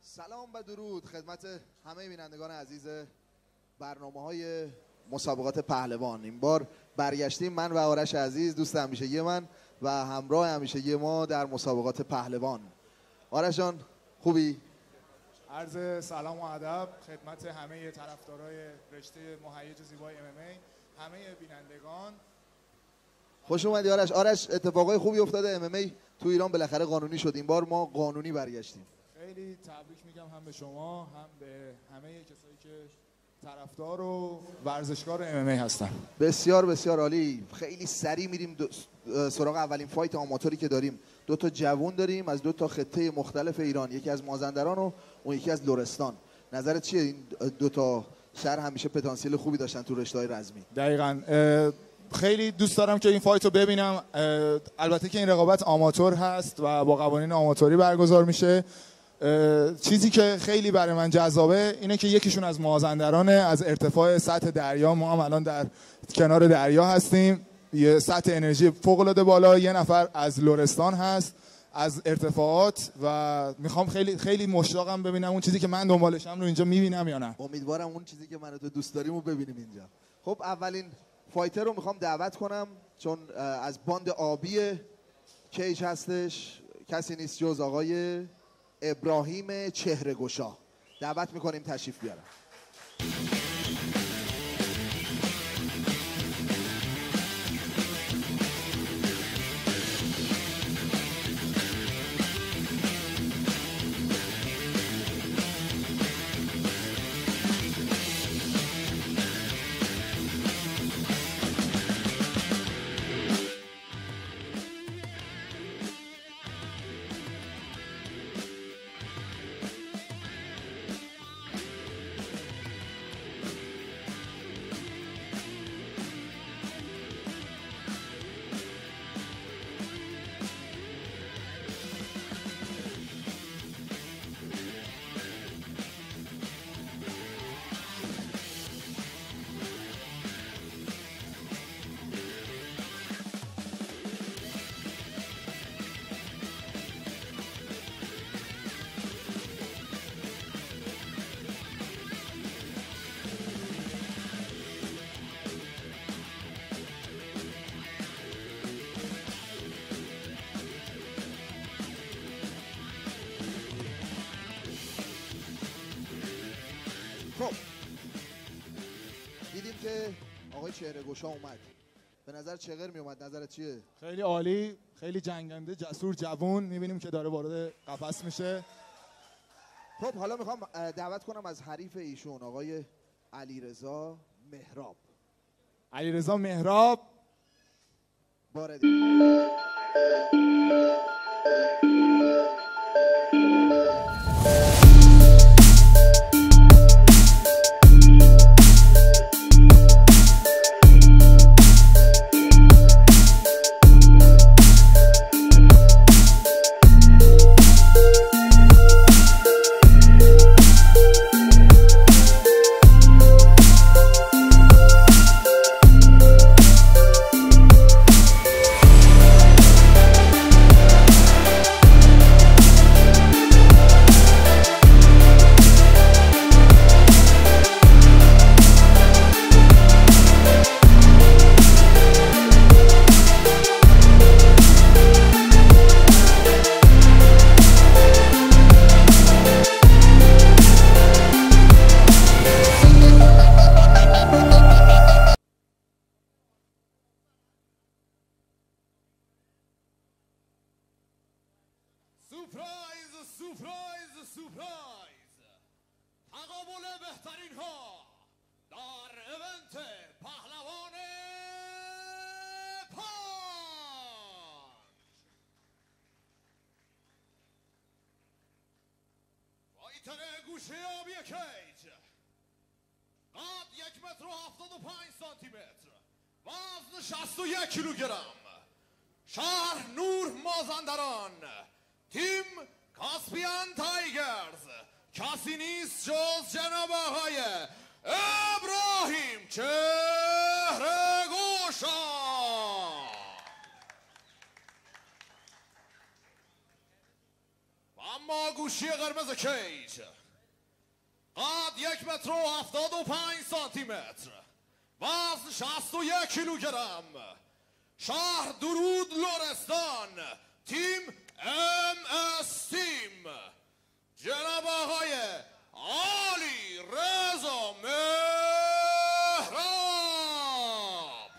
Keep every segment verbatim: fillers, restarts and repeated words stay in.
سلام و درود خدمت همه بینندگان عزیز برنامه های مسابقات پهلوان. این بار برگشتیم من و آرش عزیز، دوست همیشگی من و همراه همیشگی ما در مسابقات پهلوان. آرش جان خوبی؟ عرض سلام و ادب خدمت همه طرفدارای رشته مهیج زیبای ام ام ای، همه بینندگان. خوش اومدی آرش. آرش اتفاقای خوبی افتاده، ام ام ای تو ایران بالاخره قانونی شد. این بار ما قانونی برگشتیم. خیلی تبریک میگم هم به شما هم به همه کسایی که طرفدار و ورزشکار ام ام ای هستن. بسیار بسیار عالی. خیلی سریع میریم سراغ اولین فایت آماتوری که داریم. دو تا جوون داریم از دو تا خطه مختلف ایران، یکی از مازندران و اون یکی از لرستان. نظرت چیه؟ این دو تا شهر همیشه پتانسیل خوبی داشتن تو رشته‌های رزمی. دقیقاً خیلی دوست دارم که این فایت رو ببینم. البته که این رقابت آماتور هست و با قوانین آماتوری برگزار میشه. چیزی که خیلی برای من جذابه اینه که یکیشون از مازندرانه، از ارتفاع سطح دریا. ما هم الان در کنار دریا هستیم، یه سطح انرژی فوق العاده بالا. یه نفر از لرستان هست از ارتفاعات و میخوام خیلی خیلی مشتاقم ببینم اون چیزی که من دنبالشم رو اینجا میبینم یا نه. امیدوارم اون چیزی که من و تو دوست داریم رو ببینیم اینجا. خب اولین فایتر رو میخوام دعوت کنم چون از باند آبی کیج هستش، کسی نیست جز آقای ابراهیم چهره‌گشا. دعوت میکنیم تشریف بیارن. خب دیدیم که آقای چهره‌گشا اومد. به نظر چقدر می اومد؟ نظرت چیه؟ خیلی عالی، خیلی جنگنده، جسور، جوون. میبینیم که داره وارد قفس میشه. خب حالا میخوام دعوت کنم از حریف ایشون آقای علیرضا مهراب. علیرضا مهراب بار سورپرایز سورپرایز سورپرایز تقابل بهترین ها در ایونت پهلوان پنج. فایتر گوشه آبی کیج، قد یک متر و هفتاد و پنج سانتی متر، وزن شصت و یک کیلوگرم، شهر نور مازندران، تیم کاسپیان تایگرز، کسی نیست جز جناب آقای ابراهیم چهره‌گشا. و اما گوشی قرمز کیج قد یک متر و هفتاد و پنج سانتی متر، وزن شصت و یک کیلوگرم، شهر درود لرستان، تیم ام اس تیم، جناب آقای علی رضا مهراب.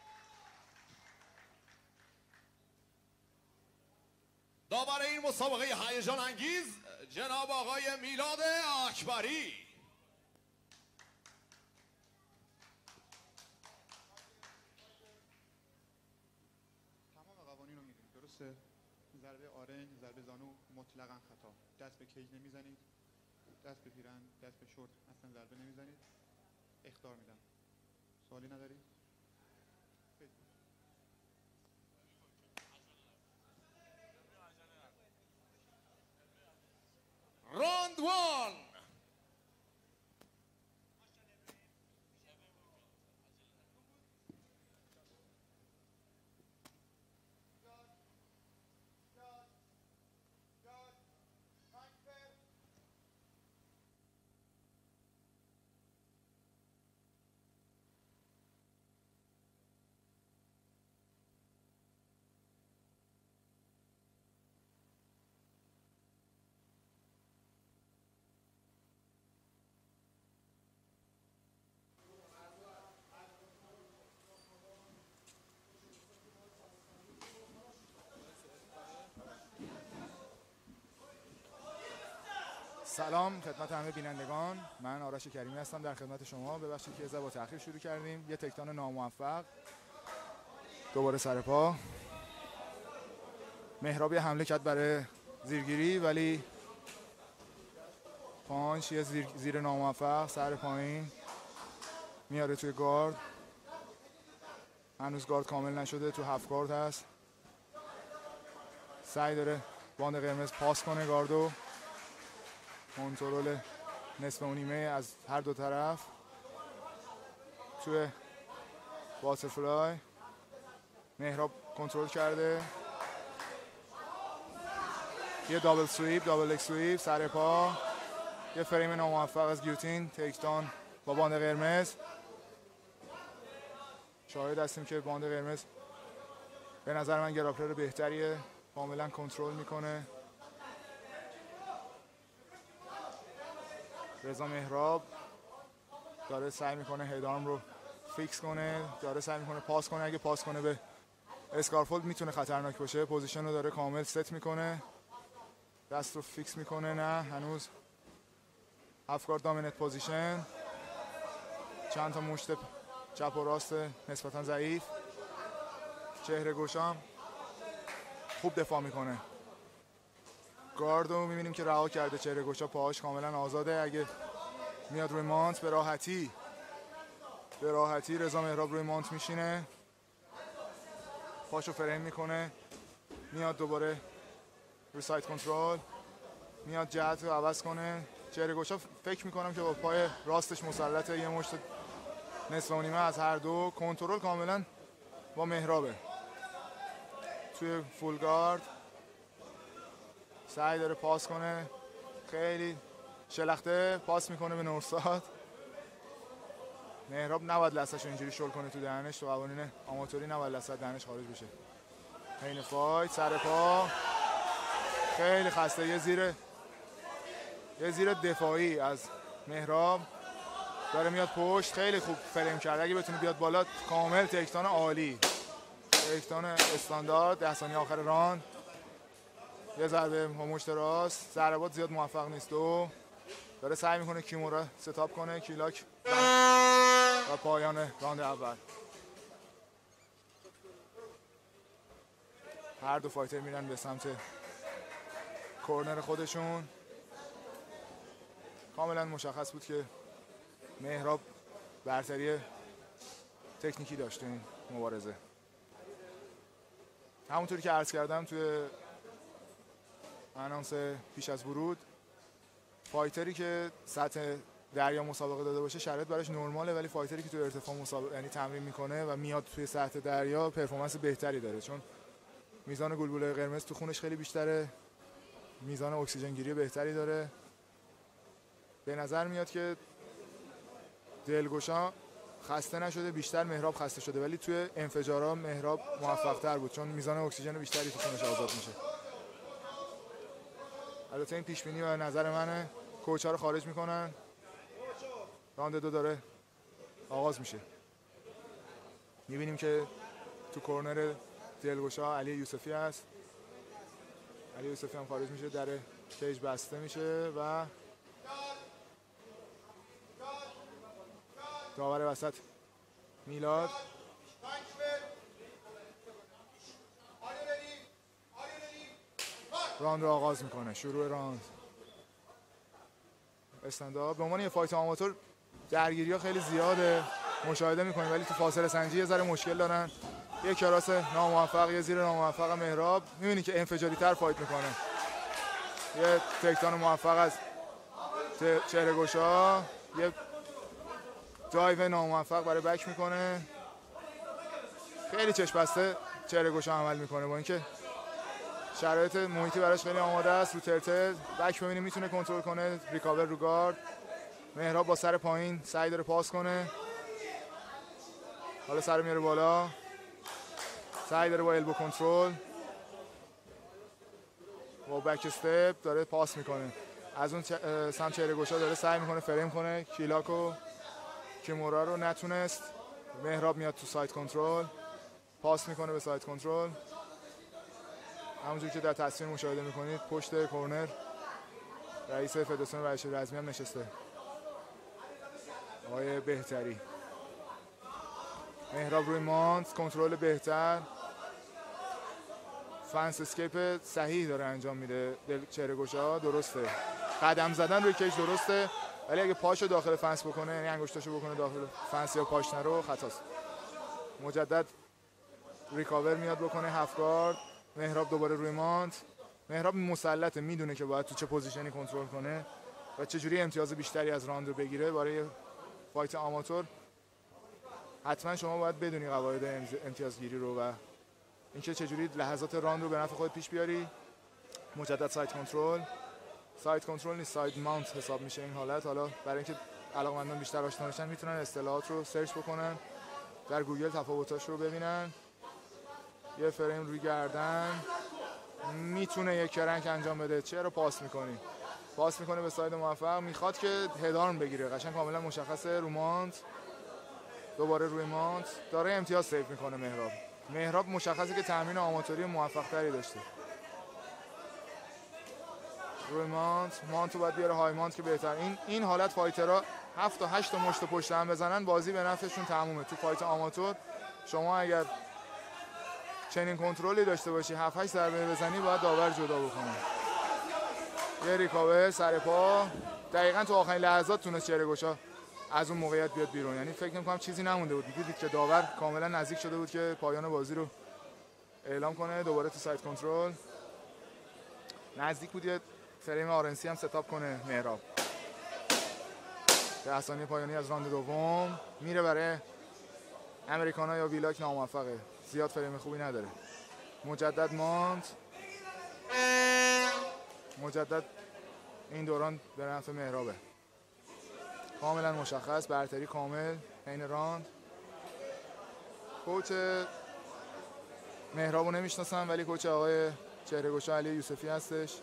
داور این مسابقه هیجان انگیز جناب آقای میلاد اکبری. تمام قوانین رو میدونید درسته؟ ضربه آرنج، ضربه زانو مطلقاً خطا. دست به کیج نمیزنید، دست به پیرن، دست به شورت اصلا ضربه نمیزنید. اخطار میدم. سوالی ندارید؟ راند وان. سلام خدمت همه بینندگان، من آرش کریمی هستم در خدمت شما. ببخشید که با تأخیر شروع کردیم. یه تکتان ناموفق، دوباره سر پا. مهراب یه حمله کرد برای زیرگیری ولی پانچ یه زیر, زیر ناموفق، سر پایین میاره توی گارد. هنوز گارد کامل نشده، تو هفت گارد هست. سعی داره باند قرمز پاس کنه گاردو. کنترل نصف و نیمه از هر دو طرف توی باترفلای. مهراب کنترل کرده، یه دابل سویپ، دابل لگ سویپ، سر پا، یه فریم ناموفق از گیوتین، تیکتان با باند قرمز. شاهد هستیم که باند قرمز به نظر من گراپلر بهتریه، کاملا کنترل میکنه. رضا مهراب داره سعی میکنه هدارم رو فیکس کنه، داره سعی میکنه پاس کنه. اگه پاس کنه به اسکارفولد میتونه خطرناک باشه. پوزیشن رو داره کامل ست میکنه، دست رو فیکس میکنه. نه هنوز افکار دامینت پوزیشن. چند تا مشت چپ و راست نسبتا ضعیف. چهره گوشام خوب دفاع میکنه. گاردو میبینیم که رها کرده، چهره گوشا پاهاش کاملا آزاده. اگه میاد روی مانت به راحتی به راحتی رضا مهراب روی مانت میشینه، پاشو فریم میکنه، میاد دوباره روی سایت کنترل، میاد جهت رو عوض کنه. چهره گوشا فکر میکنم که با پای راستش مسلطه، یه مشت نصف و نیمه از هر دو. کنترل کاملا با مهرابه توی فول گارد. سعی داره پاس کنه، خیلی شلخته پاس میکنه به نورساد. مهراب نباید لثه‌شو اینجوری شل کنه تو دهنش، تو قوانین آماتوری نباید لثه دهنش خارج بشه. حین فایت سر پا خیلی خسته، یه زیر یه زیر دفاعی از مهراب داره میاد پشت. خیلی خوب فریم کرده، اگه بتونه بیاد بالا کامل تکتان عالی، تکتان استاندارد. ده ثانیه آخر راند. یه ضربه با مشت راست، ضربات زیاد موفق نیست. دو داره سعی میکنه کیمورا ستاپ کنه، کیلاک و پایان راند اول. هر دو فایتر میرن به سمت کورنر خودشون. کاملا مشخص بود که مهراب برتری تکنیکی داشته این مبارزه. همونطوری که عرض کردم توی انانس پیش از ورود، فایتری که سطح دریا مسابقه داده باشه شرایط براش نرماله، ولی فایتری که توی ارتفاع مسابقه یعنی تمرین میکنه و میاد توی سطح دریا پرفورمنس بهتری داره، چون میزان گلبوله قرمز تو خونش خیلی بیشتره میزان اکسیژن گیری بهتری داره. به نظر میاد که دلگشا خسته نشده، بیشتر مهراب خسته شده، ولی توی انفجارها مهراب موفق تر بود چون میزان اکسیژن بیشتری تو خونش آزاد میشه. البته این پیش بینی و نظر منه. کوچا رو خارج میکنن، راند دو داره آغاز میشه. میبینیم که تو کورنر دلگشا علی یوسفی هست. علی یوسفی هم خارج میشه، در کیج بسته میشه و داور وسط میلاد راند رو آغاز میکنه. شروع راند استنداپ. به عنوان یه فایت آماتور درگیری ها خیلی زیاده مشاهده میکنیم، ولی تو فاصله سنجی یه ذره مشکل دارن. یه کراس ناموفق، یه زیر ناموفق مهراب. میبینی که انفجاری تر فایت میکنه. یه تکتان موفق از چهره گشا، یه دایو ناموفق برای بک میکنه. خیلی چشم بسته چهره گشا عمل میکنه با اینکه شرایط محیطی براش خیلی آماده است. رو ترتل بک ببینیم میتونه کنترل کنه. ریکاور رو گارد. مهراب با سر پایین سعی داره پاس کنه. حالا سر میاره بالا، سعی داره با البو کنترل، با بک استپ داره پاس میکنه. از اون سمت چهره گشا داره سعی میکنه فریم کنه کیلاکو. کیمورا رو نتونست. مهراب میاد تو سایت کنترل، پاس میکنه به سایت کنترل. همونجوری که در تصویر مشاهده میکنید پشت کورنر رئیس فدراسیون ورزش رزمی هم نشسته، آقای بهتری. مهراب روی مانت، کنترل بهتر، فنس اسکیپ صحیح داره انجام میده. چهره گشا درسته، قدم زدن روی کیج درسته، ولی اگه پاشو داخل فنس بکنه، یعنی انگشتاشو بکنه داخل فنس یا پاش نرو، خطاست. مجدد ریکاور میاد بکنه هاف گارد. مهراب دوباره روی مانت. مهراب مسلطه، میدونه که باید تو چه پوزیشنی کنترل کنه و چجوری امتیاز بیشتری از راند رو بگیره. برای فایت آماتور حتما شما باید بدونی قواعد امتیازگیری رو و اینکه چجوری لحظات راند رو به نفع خود پیش بیاری. مجدد سایت کنترل. سایت کنترل نیست، سایت ماونت حساب میشه این حالت. حالا برای اینکه علاقه‌مندان بیشتر آشنا بشن میتونن اصطلاحات رو سرچ بکنن، در گوگل تفاوتاش رو ببینن. یه فریم روی گردن، میتونه یک کرنک انجام بده. چرا پاس میکنی؟ پاس میکنه به ساید موفق. میخواد که هدارم بگیره، قشنگ کاملا مشخصه. رو مانت، دوباره روی مانت، داره امتیاز سیو میکنه مهراب. مهراب مشخصه که تامین آماتوری موفق تری داشته. روی مانت، مانتو باید بیاره های مانت که بهتر. این این حالت فایترها هفت تا هشت تا مشت پشت هم بزنن بازی به نفعشون تمومه. تو فایت آماتور شما اگر چنین کنترلی داشته باشی، هفت هشت ضربه بزنی، باید داور جدا بکنه. یه ریکاور سر پا، دقیقاً تو آخرین لحظات تونست چهره گشا از اون موقعیت بیاد بیرون. یعنی فکر نمی‌کنم چیزی نمونده بود. دیدید که داور کاملا نزدیک شده بود که پایان بازی رو اعلام کنه. دوباره تو سایت کنترل نزدیک بود یه فریم آرنسی هم ستاپ کنه مهراب. ده ثانیه پایانی از راند دوم میره برای امریکانا یا ویلاک. ناموفقه، زیاد فریم خوبی نداره. مجدد مانت، مجدد این دوران به نفع مهرابه. کاملا مشخص، برتری کامل این راند. کوچ مهرابو نمیشناسم، ولی کوچ آقای چهره گشا علی یوسفی هستش.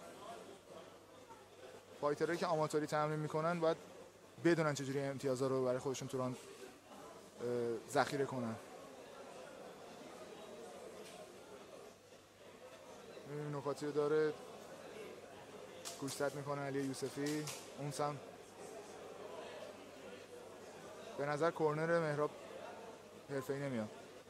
فایترهایی که آماتوری تمرین میکنن باید بدونن چجوری امتیازها رو برای خودشون تو راند ذخیره کنن. این نکاتی رو داره، گوشزد میکنه علی یوسفی. اون سم به نظر کورنر مهراب حرفه‌ای نمیاد.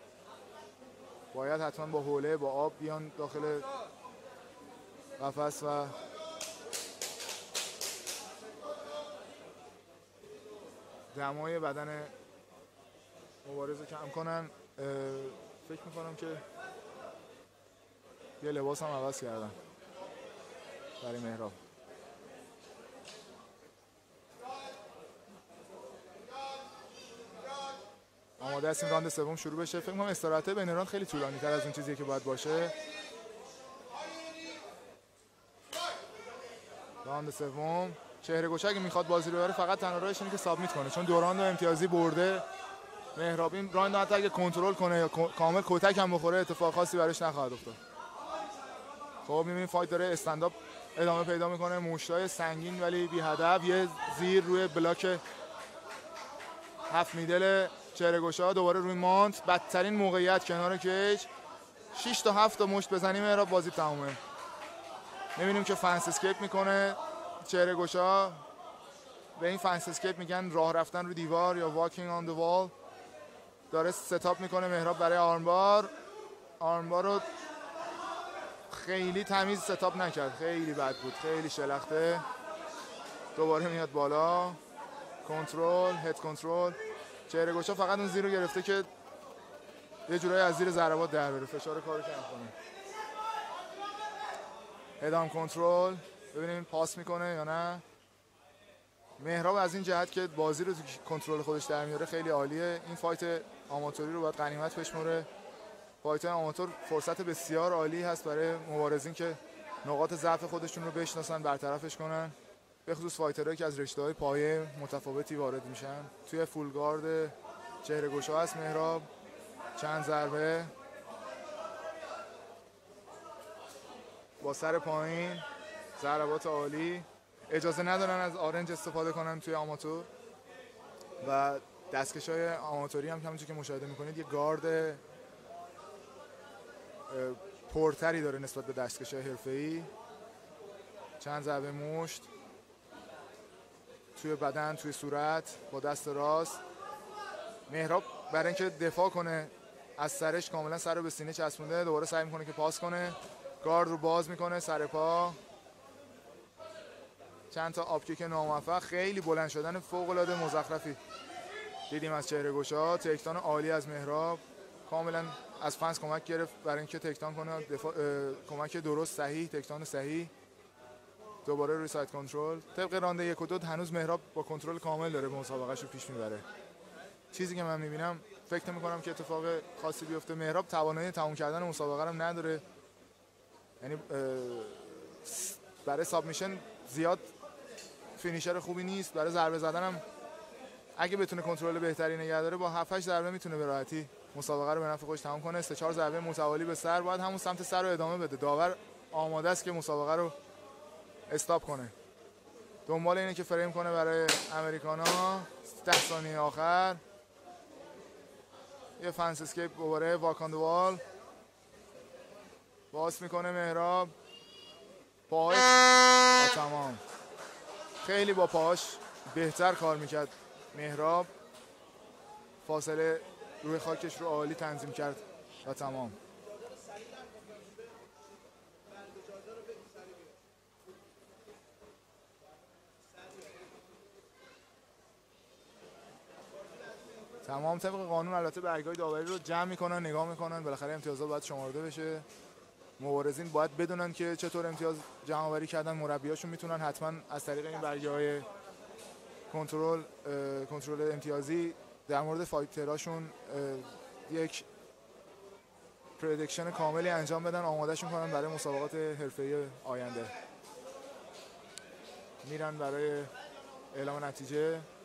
باید حتما با حوله با آب بیان داخل قفس و دمای بدن مبارز رو کم کنن. فکر میکنم که یه لباس هم عوض کردن برای مهراب. آماده هستیم راند سوم شروع بشه. فکر کنم استراحت بین راند خیلی طولانی تر از اون چیزیه که باید باشه. راند سوم. چهره گوشه اگه میخواد بازی رو ببره فقط تنها راهش اینه که سابمیت کنه، چون دوراند و امتیازی برده. مهراب این راند حتی اگه کنترل کنه یا کامل کتک هم بخوره اتفاق خاصی براش نخواهد افتاد. خب می‌بینید فایت داره استنداپ ادامه پیدا میکنه، مشتای سنگین ولی بی هدف، یه زیر روی بلاک هفت میدل چهره گوشه، دوباره روی مانت، بدترین موقعیت کنار کیج. شش تا هفت تا مشت بزنیم مهراب بازی تمومه. می‌بینیم که فنس اسکیپ میکنه چهره گوشه. به این فنس اسکیپ میگن راه رفتن رو دیوار یا واکینگ آن دی وال. داره ستاپ میکنه مهراب برای آرمبار. آرمبار رو خیلی تمیز ستاپ نکرد، خیلی بد بود، خیلی شلخته. دوباره میاد بالا، کنترل، هد کنترل. چهره گوشه فقط اون زیر رو گرفته که یه جورایی از زیر ضربات در بره، فشار کارو کم کنه. هدام کنترل، ببینیم پاس میکنه یا نه. مهراب از این جهت که بازی رو کنترل خودش در میاره خیلی عالیه. این فایت آماتوری رو باید غنیمت بشمره. فایت آماتور فرصت بسیار عالی هست برای مبارزین که نقاط ضعف خودشون رو بشناسن، برطرفش کنن. به خصوص فایترهایی که از رشته‌های پایه متفاوتی وارد میشن. توی فول گارد چهره گوشه هست مهراب. چند ضربه با سر پایین، ضربات عالی. اجازه ندارن از آرنج استفاده کنن توی آماتور و دستکش‌های آماتوری هم همونجوری که مشاهده میکنید یه گارد پرتری داره نسبت به دستکش‌های حرفه‌ای. چند ضربه مشت توی بدن، توی صورت با دست راست. مهراب برای اینکه دفاع کنه از سرش کاملا سر رو به سینه چسبونده، دوباره سعی میکنه که پاس کنه، گارد رو باز میکنه، سر پا. چند تا آپکیک ناموفق، خیلی بلند شدن فوق العاده مزخرفی دیدیم از چهره گوشه. تکتان عالی از مهراب، کاملا از فنس کمک گرفت برای اینکه تکتان کنه، دفاع کمک درست صحیح، تکتان صحیح. دوباره روی ساید کنترل. طبق راند یک و دو هنوز مهراب با کنترل کامل داره مسابقهش رو پیش میبره. چیزی که من میبینم فکر نمی‌کنم که اتفاق خاصی بیفته. مهراب توانایی تموم کردن مسابقه رو نداره، یعنی برای سابمیشن زیاد فینیشر خوبی نیست. برای ضربه زدن هم اگه بتونه کنترل بهتری نگه داره با هفت هشت ضربه میتونه به راحتی مسابقه رو به نفع خودش تمام کنه. سه چهار ضربه متوالی به سر، باید همون سمت سر رو ادامه بده. داور آماده است که مسابقه رو استاپ کنه. دنبال اینه که فریم کنه برای امریکانا. ده ثانیه آخر یه فنس اسکیپ، دوباره واک آن دی وال. باز میکنه مهراب، پاهاش تمام. خیلی با پاهاش بهتر کار میکرد مهراب، فاصله روی خاکش رو عالی تنظیم کرد و تمام. تمام طبق قانون البته برگه‌های داوری رو جمع میکنن، نگاه میکنن، بالاخره امتیازات باید شمرده بشه. مبارزین باید بدونن که چطور امتیاز جمع آوری کردن. مربیاشون میتونن حتما از طریق این برگه‌های کنترل کنترل امتیازی در مورد فایتراشون یک پردیکشن کاملی انجام بدن، آمادهشون کنن برای مسابقات حرفه‌ای آینده. میرن برای اعلام نتیجه.